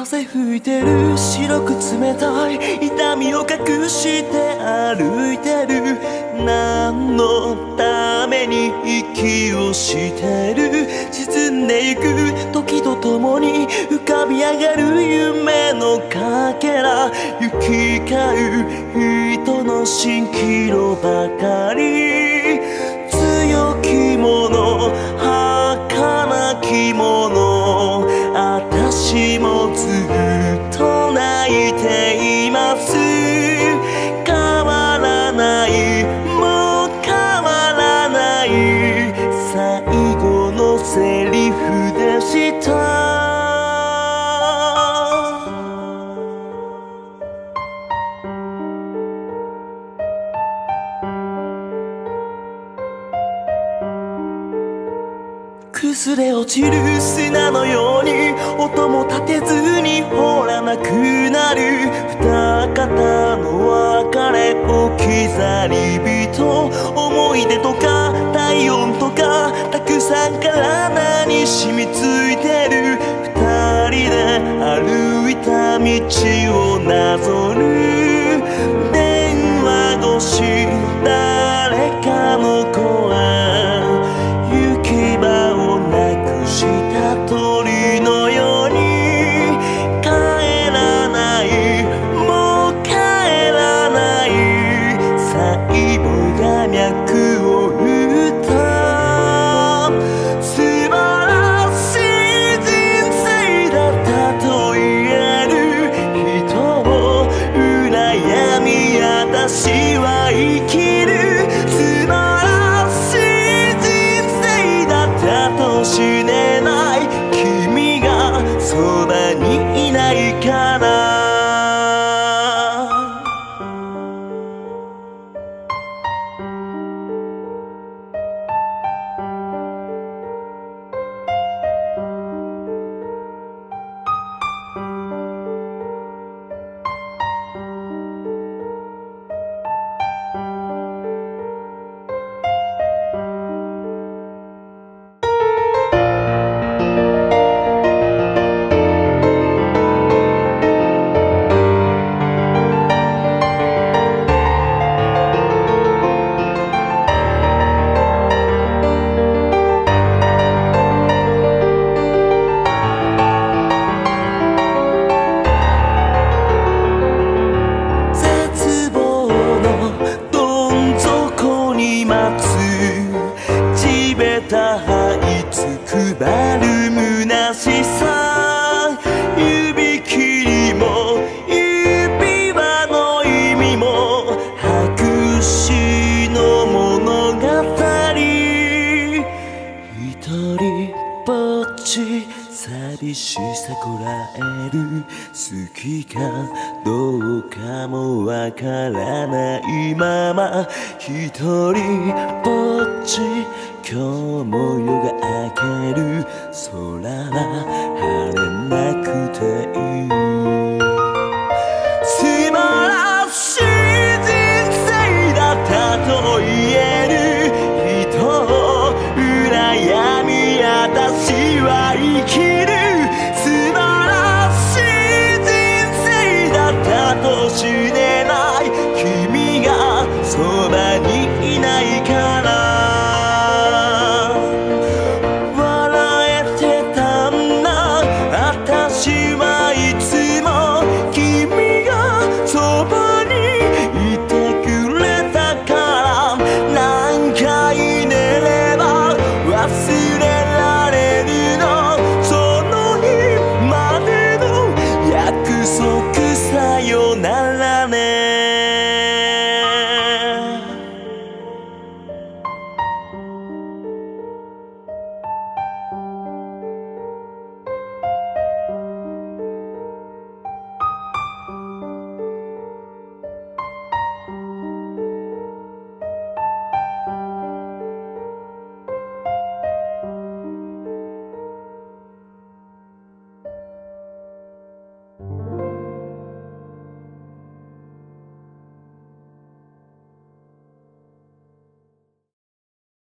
風吹いてる白く冷たい痛みを隠して歩いてる何のために息をしてる沈んでゆく時とともに浮かび上がる夢のかけら行き交う人の蜃気楼ばかり強き者儚き者私もずっと泣いています変わらないもう変わらない最後のセリフでした崩れ落ちる砂のように音も立てずにほらなくなる二方の別れ置き去り人思い出とか体温とかたくさん体に染みついてる二人で歩いた道をなぞる電話越し誰かの声行き場をした鳥のように帰らないもう帰らない最後が脈を打った素晴らしい人生だったと言える人を羨み私は生きる素晴らしい人生だったと死ねない君がそばにいないからくばる虚しさ指切りも指輪の意味も白紙の物語一人ぼっち寂しさこらえる好きかどうかもわからないまま一人ぼっち今日も夜が明ける空は晴れなくていい素晴らしい人生だったと言え